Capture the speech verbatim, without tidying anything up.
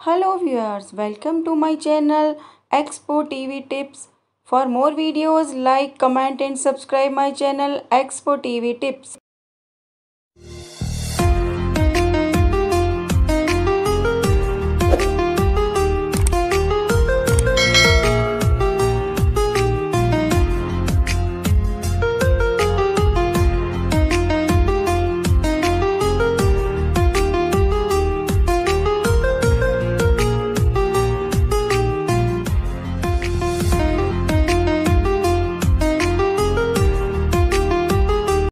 Hello viewers, welcome to my channel Expo T V Tips. For more videos, like, comment and subscribe my channel Expo T V Tips.